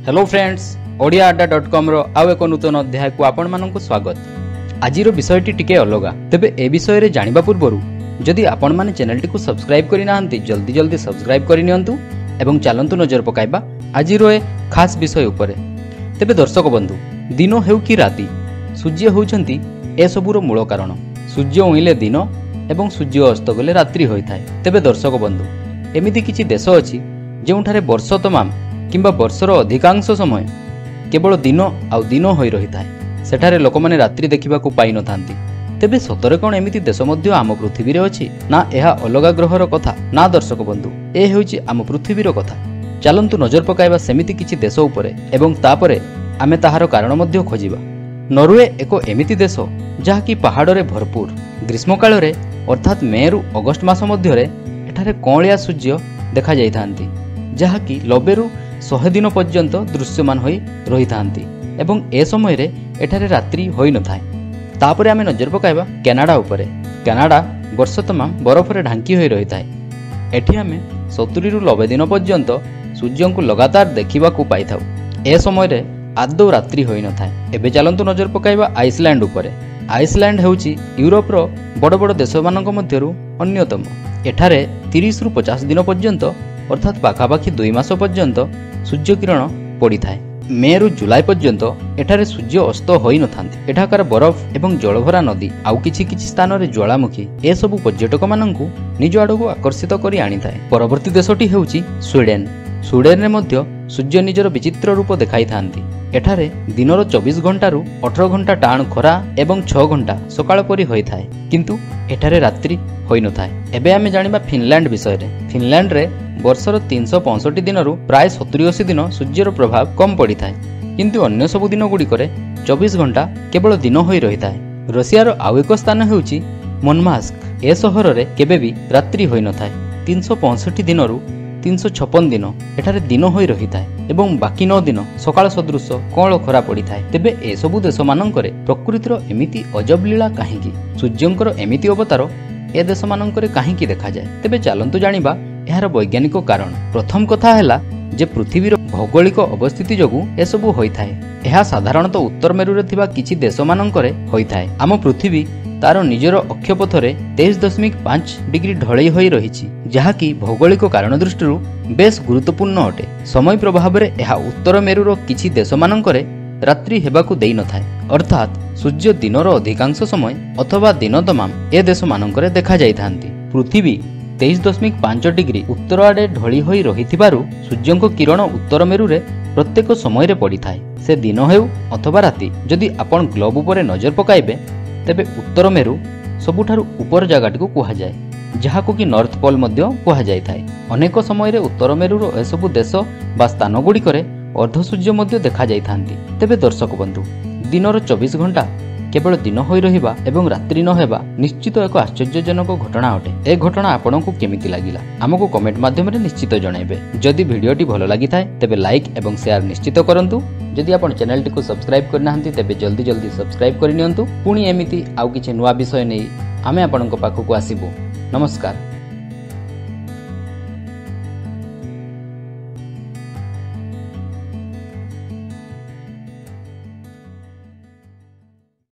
Hello friends, OdiaAdda.com रो आउ एक नूतन अध्याय को आपण मानक स्वागत। आजिर विषयटी टिके अलगा, तेबे ए विषय रे जानिबा पूर्वरु जदि आपण माने चैनल टी को सब्सक्राइब करि नाहंती जल्दी जल्दी सब्सक्राइब करि नियंतु एवं चलंतु नजर पकाइबा आजिर ए खास विषय उपरे। तेबे दर्शक बंधु, दिन हेउ कि राति, सूर्य होउछंती ए सबुरो मूल कारण। सूर्य उइले दिन एवं सूर्य अस्त गले रात्रि होइथाय। तेबे दर्शक बंधु, एमिति किछि देश अछि जेउठारे वर्ष तमाम किंबा वर्षर अधिकांश समय केवल दिन आउ दिन होई रहिथाय। सेठारे लोकमाने रात्रि देखिबाकू पाई नथांती। तेबे सतरे कोन एमिति देश मध्य आम पृथ्वी रे अछि ना एहा अलगा ग्रहर कथा? ना दर्शक बंधु, ए हेउछि आम पृथ्वीर कथा। चलंतु नजर पकाइबा सेमिति किछि देश उपरे एवं तापरे आमे ताहार कारण मध्य खोजिबा। नॉर्वे एक एमिति देश जहाँकि पहाड़े भरपूर। ग्रीष्म काल रे अर्थात मे रु अगस्ट मास मध्य रे एठारे कौलिया सूर्य देखा जाइथांती, जहाँकि 90 रु 100 दिन पर्यंत दृश्यमान होई रहिथांती एवं ए समय रे एठारे रात्रि होई नथाय। तापरे आमे नजर पकाइबा कनाडा उपरे। कनाडा वर्ष तमाम बरफ रे ढांकी होई रहिथाय। एठी आमे 70 रु 90 दिन पर्यंत सूर्य को लगातार देखिबाकू पाइथाउ। ए समय रे आदौ रात्रि होई नथाय। एबे चलंतु नजर पकाइबा आइसलैंड उपरे। आइसलैंड हेउछि यूरोप रो बड़ बड़ देश मानक मध्यरु अन्यतम। एठारे 30 रु 50 दिन पर्यंत अर्थात पाखापाखि 2 मास पर्यंत सूर्य किरण पड़ी थाए। मे रु जुलाई पर्यंत एठारे सूर्य अस्त होई नथांती। एठाकार बरफ एवं जलभरा नदी आउ किछि किछि स्थान रे ज्वालामुखी ए सबु पर्यटक माननकु निज आडकु आकर्षित करी आनी थाए। परवर्ती देशटी हेउछि स्वीडेन। स्वीडेन रे मध्य सूर्य निजर विचित्र रूप देखाई थांती। एठारे दिनर 24 घंटा रु 18 घंटा टाण खरा एवं 6 घंटा सकाळ परी होई थाए, किंतु एठारे रात्रि होई नथाय। एबे आमे जानिबा फिनलैंड विषय रे। फिनलैंड रे वर्षर 365 दिन रु प्राय 70-80 दिन सूर्यर प्रभाव कम पड़ी थाए, किंतु अन्य सब दिन गुड़िकरे 24 घंटा केवल दिन होई रही थाए। रशिया रो आउ एक स्थान हेउछि मुर्मांस्क। ए सहर रे केबे भी रात्रि होई नथाय। 365 दिन रु 356 दिन एठारे दिन होई रही थाए एवं बाकी 9 दिन सकाळ सदृश कळ खरा पड़ी थाए। तेबे ए सबु देश मानंकरे प्रकृतिर एमिति अजब लीला काहेकि? सूर्यंकर एमिति अवतार ए देश मानंकरे काहेकि देखा जाए? तेबे चलंतु जानिबा एहार वैज्ञानिक कारण। प्रथम कथा हैला जे पृथ्वीर भौगोलिक अवस्थिति जोगु ए सबु होई थाए। एहा साधारणतः उत्तर मेरु रे थिबा किछि देश मानंकरे होई थाए। आम पृथ्वी तार निजर अक्षपथरे 23.5 डिग्री ढळई होई रहिछि, जहाँकि भौगोलिक कारण दृष्टिरु बेस गुरुत्वपूर्ण अटे। समय प्रभाव रे एहा उत्तर मेरुर किछि देश मानंकरे रात्रि हेबाकू देई नथाय। अर्थात सूर्य दिनर अधिकांश समय अथवा दिन तमाम ए देश मानंकरे देखा जाइथांती। पृथ्वी 23.5 डिग्री उत्तर आडे ढळी होई रहिथिबारु सूर्यंक किरण उत्तर मेरु रे प्रत्येक समय रे पड़ी थाए, से दिन हेउ अथवा राति। जदि आपण ग्लोब उपरे नजर पकाइबे तेबे उत्तर मेरु सबुठारु ऊपर जगह को कुहा जाए, जहाको कि नॉर्थ पोल मध्य कुहा जाय थाए। अनेक समय रे उत्तर मेरुर एसबु देश बा स्थान गुडी करे अर्ध सूर्य मध्य देखा जाय थांती। तेबे दर्शक बंधु, दिनर 24 घंटा केवल दिन होई रहिबा एवं रात्रि न हेबा निश्चित एक आश्चर्यजनक घटना अटे। ए घटना आपनकु केमिति लागिला हमकु कमेंट माध्यम रे निश्चित जणाइबे। जदि भिडियोटी भलो लागि थाए तेबे लाइक एवं शेयर निश्चित करंतु। जदि आपण चैनल टी को सब्सक्राइब करनाहंती तेबे जल्दी जल्दी सब्सक्राइब करि नियंतु। पुणी एमिति आउ किछि नुवा विषय नै आमे आपनक पाखकु आसीबो। नमस्कार।